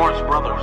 Schwartz Brothers.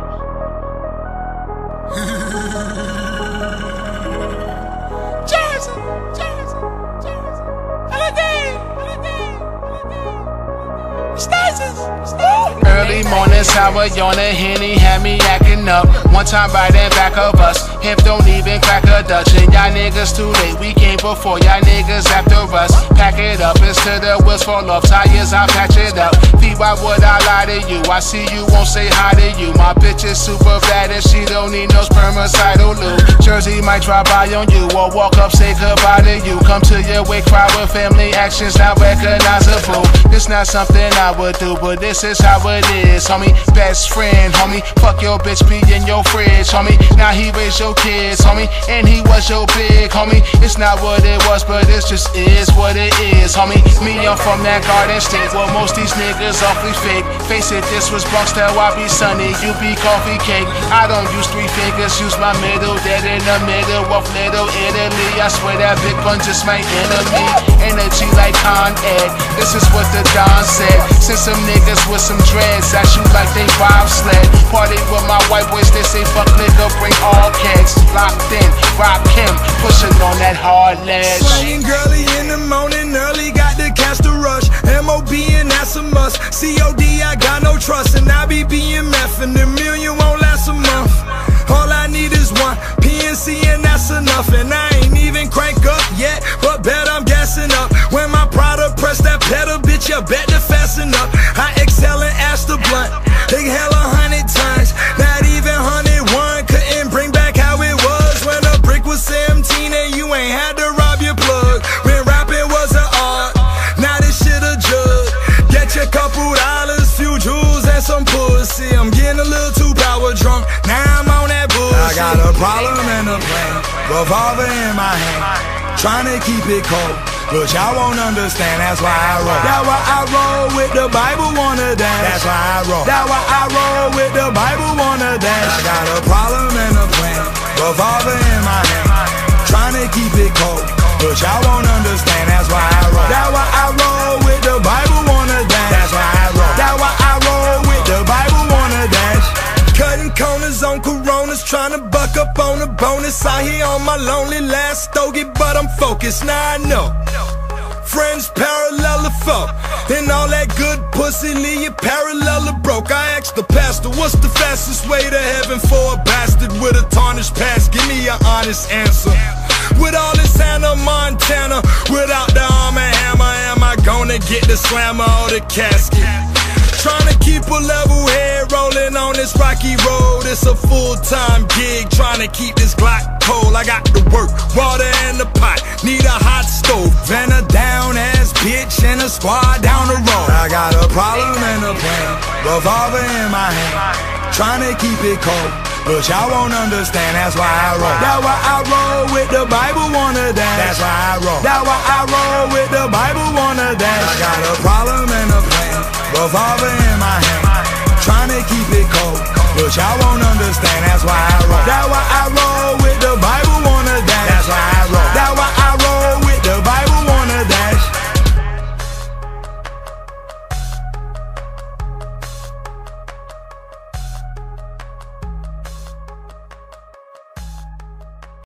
Early morning sour, yawning, Henny had me acting up. One time right in back of us, hip don't even crack a Dutch. And y'all niggas too late, we came before y'all niggas after us. Pack it up, instead the wheels fall off, tires I patch it up. Fee, why would I lie to you? I see you, won't say hi to you. My bitch is super fat and she don't need no spermicidal lube. Jersey might drive by on you or walk up, say goodbye to you. Come to your wake, cry with family actions not recognizable. This not something I would do, but this is how it is, homie. Best friend, homie. Fuck your bitch, be in your fridge, homie. Now he raised your kids, homie, and he was your big, homie. It's not what it was, but it just is what it is, homie. Me, I'm from that Garden State, well, most these niggas awfully fake. Face it, this was Bronx, till I be sunny, you be coffee cake. I don't use three fingers, use my middle, dead in the middle of Little Italy. I swear that big pun just my enemy. Energy like Con Ed, this is what the Don said. Send some niggas with some dreads that shoot like they bobsled. Party with my white boys, they say fuck nigga, bring all kegs. Locked in, rock him, pushing on that hard ledge. Swinging girly in the morning early, got to catch the rush. MOB and that's a must. COD, I got no trust, and I be BMF, and the million won't last a month. All I need is one PNC and that's enough. And I ain't even crank up yet, but bet I'm gassing up. When my product press that pedal, bitch, you bet to fasten up. I excel and ask the blunt, inhale 100 times. Not even 101 couldn't bring back how it was when a brick was 17 and you ain't had to rob your plug. When rapping was an art, now this shit a jug. Get your couple dollars, few jewels and some pussy. I'm getting a little too power drunk, now I'm on that bullshit. I got a problem and a plan, revolver in my hand, trying to keep it cold, but y'all won't understand, that's why I roll. That's why I roll with the Bible wanna dance. That's why I roll. That's why I roll with the Bible wanna dance. I got a problem and a plan, revolver in my hand, trying to keep it cold, but y'all won't understand, that's why I roll. That's why I roll with the Bible wanna dance. That's why I roll. That's why I roll with the Bible wanna dance. Cutting corners on Coronas, trying to buck up on a bonus. Out here on my lonely last stogie, but I'm focused, now I know. Friends parallel the foe, and all that good pussy leave you parallel or broke. I asked the pastor, what's the fastest way to heaven for a bastard with a tarnished past? Give me an honest answer. With all this Hannah Montana, without the arm and hammer, am I gonna get the slammer or the casket? Trying to keep a level head rolling on this rocky road. It's a full-time gig, trying to keep this Glock cold. I got to work, water in the pot, need a hot stove, and a down-ass bitch and a squad down the road. I got a problem and a plan, revolver in my hand, trying to keep it cold, but y'all won't understand, that's why I roll. That's why I roll with the Bible wanna dance. That's why I roll. That's why I roll with the Bible wanna dance. I got a problem and a plan, revolver in my hand, trying to keep it cold, but y'all won't understand, that's why I roll.